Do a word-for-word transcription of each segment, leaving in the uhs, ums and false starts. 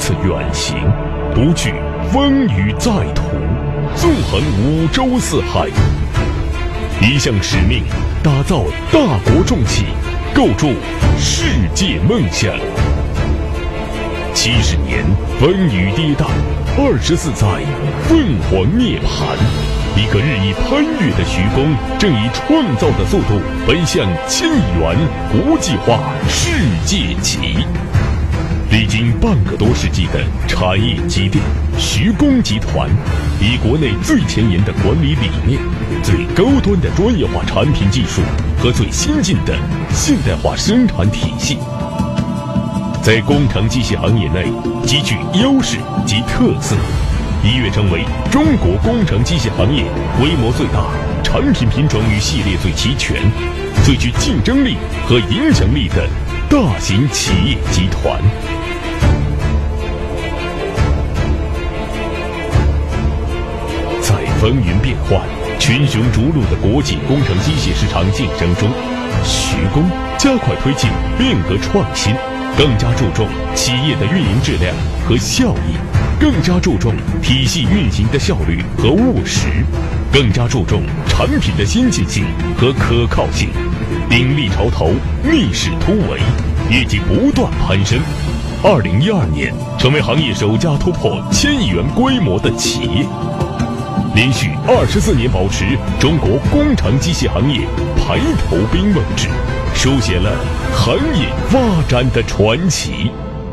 次远行，不惧风雨再途，纵横五洲四海，一项使命，打造大国重器，构筑世界梦想。七十年风雨跌宕，二十四载凤凰涅槃。一个日益攀越的徐工，正以创造的速度奔向千亿元国际化世界级。历经半个多世纪的产业积淀，徐工集团以国内最前沿的管理理念、最高端的专业化产品技术和最先进的现代化生产体系，在工程机械行业内极具优势及特色，一跃成为中国工程机械行业规模最大、产品品种与系列最齐全、最具竞争力和影响力的大型企业集团。在风云变幻、群雄逐鹿的国际工程机械市场竞争中，徐工加快推进变革创新，更加注重企业的运营质量和效益，更加注重体系运行的效率和务实，更加注重产品的先进性和可靠性，鼎力潮头，逆势突围，业绩不断攀升。二零一二年，成为行业首家突破千亿元规模的企业，连续二十四年保持中国工程机械行业排头兵位置，书写了行业发展的传奇。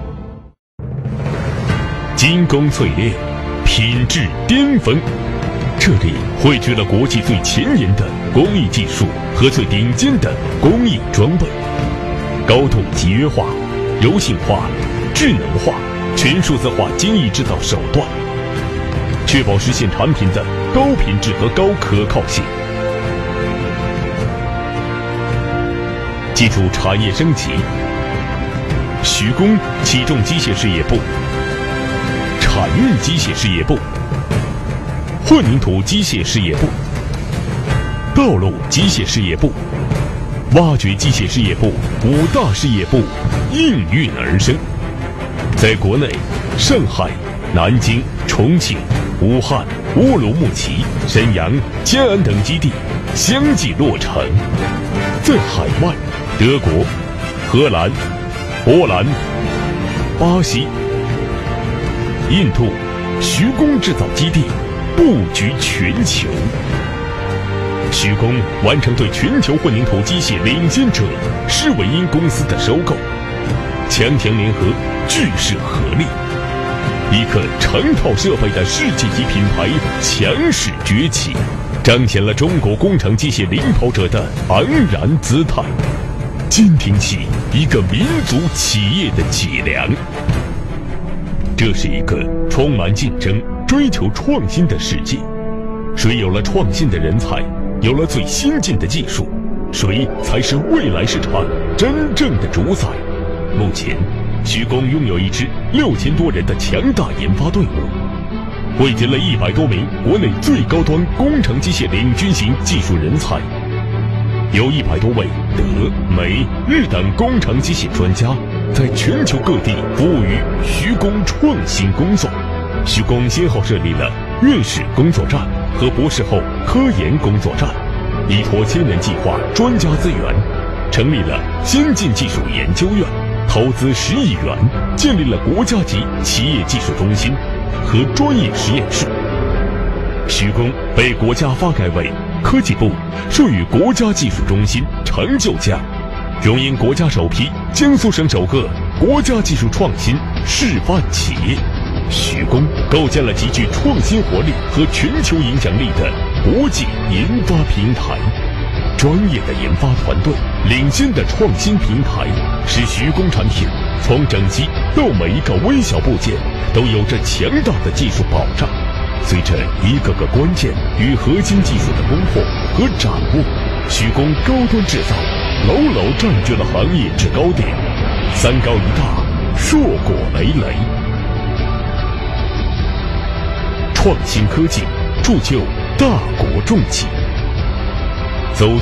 精工淬炼，品质巅峰，这里汇聚了国际最前沿的工艺技术和最顶尖的工艺装备，高度集约化、柔性化、智能化、全数字化精益制造手段，确保实现产品的高品质和高可靠性。基础产业升级，徐工启动机械事业部、产运机械事业部、混凝土机械事业部、道路机械事业部、挖掘机械事业部五大事业部应运而生，在国内上海、南京、重庆、武汉、乌鲁木齐、沈阳、建安等基地相继落成。在海外，德国、荷兰、波兰、巴西、印度，徐工制造基地布局全球。徐工完成对全球混凝土机械领先者施韦因公司的收购，强强联合，聚势合力，一个成套设备的世界级品牌强势崛起，彰显了中国工程机械领跑者的昂然姿态，坚挺起一个民族企业的脊梁。这是一个充满竞争、追求创新的世界，谁有了创新的人才，有了最先进的技术，谁才是未来市场真正的主宰。目前，徐工拥有一支六千多人的强大研发队伍，汇集了一百多名国内最高端工程机械领军型技术人才，有一百多位德、美、日等工程机械专家在全球各地服务于徐工创新工作。徐工先后设立了院士工作站和博士后科研工作站，依托千人计划专家资源，成立了先进技术研究院，投资十亿元，建立了国家级企业技术中心和专业实验室。徐工被国家发改委、科技部授予国家技术中心成就奖，荣膺国家首批江苏省首个国家技术创新示范企业。徐工构建了极具创新活力和全球影响力的国际研发平台，专业的研发团队、领先的创新平台，使徐工产品从整机到每一个微小部件都有着强大的技术保障。随着一个个关键与核心技术的攻破和掌握，徐工高端制造牢牢占据了行业制高点，三高一大，硕果累累。创新科技铸就大国重器，走